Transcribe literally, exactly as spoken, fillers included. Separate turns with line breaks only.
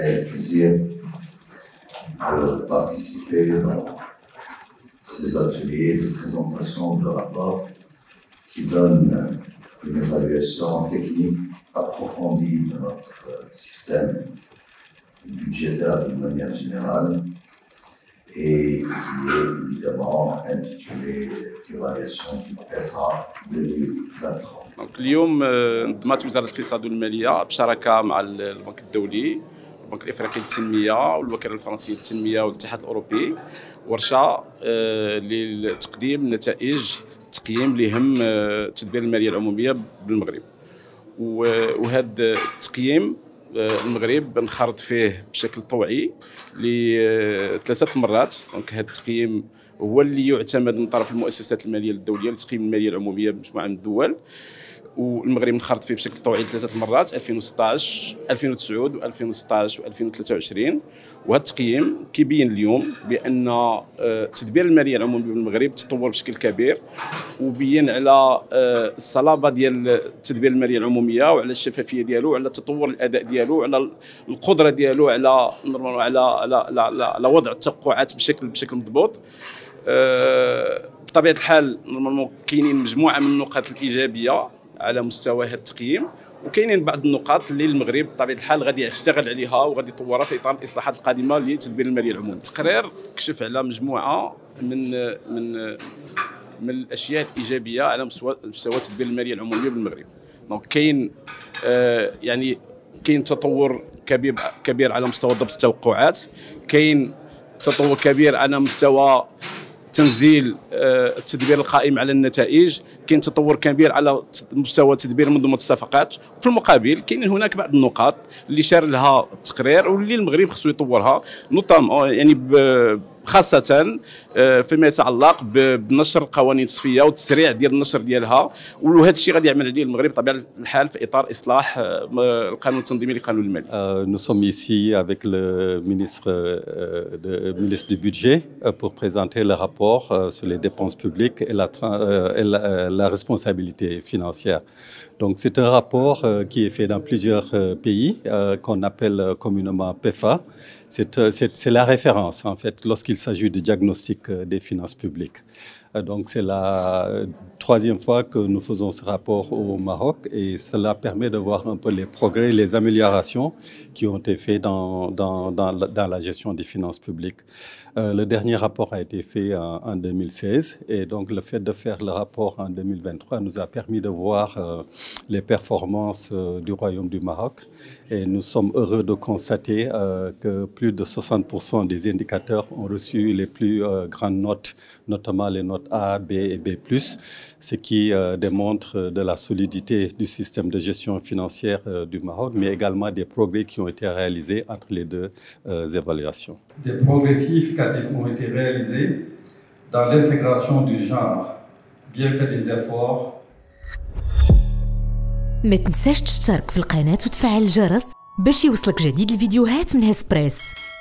avec plaisir de participer dans ces ateliers de présentation de rapports qui donnent une évaluation technique approfondie de notre système budgétaire d'une manière générale et qui est évidemment intitulé évaluation du P F A deux mille vingt-trois.
Donc اليوم نظمت وزارة الاقتصاد والمالية بشراكة مع البنك الدولي البنك الافريقي للتنمية والوكالة الفرنسية للتنمية والاتحاد الاوروبي ورشة لتقديم نتائج تقييم اللي يهم التدبير المالية العمومية بالمغرب. وهذا التقييم المغرب انخرط فيه بشكل طوعي لثلاثة مرات. دونك هذا التقييم هو اللي يعتمد من طرف المؤسسات المالية الدولية لتقييم المالية العمومية بمجموعة من الدول، والمغرب انخرط فيه بشكل طوعي ثلاثة مرات ألفين وستطاش ألفين وتسعة وألفين وستطاش وألفين وثلاثة وعشرين. وهذا التقييم كيبين اليوم بأن تدبير المالية العمومية بالمغرب تطور بشكل كبير، وبين على الصلابة ديال التدبير المالية العمومية وعلى الشفافية ديالو وعلى تطور الأداء ديالو وعلى القدرة ديالو على على على على وضع التوقعات بشكل بشكل مضبوط. بطبيعة الحال نورمالمون كاينين مجموعة من النقاط الإيجابية على مستوى هذا التقييم، وكاينين بعض النقاط اللي المغرب بطبيعه الحال غادي يشتغل عليها وغادي يطورها في اطار الاصلاحات القادمه لتدبير الماليه العمومي. التقرير كشف على مجموعه من من من الاشياء الايجابيه على مستوى مستوى تدبير الماليه العموميه بالمغرب. دونك كاين آه يعني كاين تطور كبير كبير على مستوى ضبط التوقعات، كاين تطور كبير على مستوى تنزيل التدبير القائم على النتائج، كاين تطور كبير على مستوى تدبير منظومه الصفقات. في المقابل كاين هناك بعض النقاط اللي شار لها التقرير واللي المغرب خصو يطورها، نوطام يعني خاصة فيما يتعلق بنشر القوانين التصفية والتسريع ديال النشر ديالها، وهذا الشيء غادي يعمل عليه المغرب بطبيعة الحال في إطار إصلاح القانون التنظيمي للقانون المالي.
Nous sommes ici avec le ministre, de, ministre du Budget pour présenter le rapport sur les dépenses publiques et la, et la, la responsabilité financière. Donc c'est un rapport qui est fait dans plusieurs pays qu'on appelle communément P F A. C'est la référence en fait lorsqu'il s'agit du diagnostic des finances publiques. Donc c'est la troisième fois que nous faisons ce rapport au Maroc et cela permet de voir un peu les progrès, les améliorations qui ont été faits dans, dans, dans, la, dans la gestion des finances publiques. Euh, le dernier rapport a été fait en, en deux mille seize et donc le fait de faire le rapport en deux mille vingt-trois nous a permis de voir euh, les performances euh, du Royaume du Maroc et nous sommes heureux de constater euh, que plus de soixante pour cent des indicateurs ont reçu les plus euh, grandes notes, notamment les notes A, B et B plus, ce qui euh, démontre de la solidité du système de gestion financière euh, du Maroc, mais également des progrès qui ont été réalisés entre les deux euh, évaluations.
Des progrès significatifs ont été réalisés dans l'intégration du genre, bien que des efforts.
ما تنساش تشترك في القناة وتفعل الجرس باش يوصلك جديد الفيديوهات من هسبريس.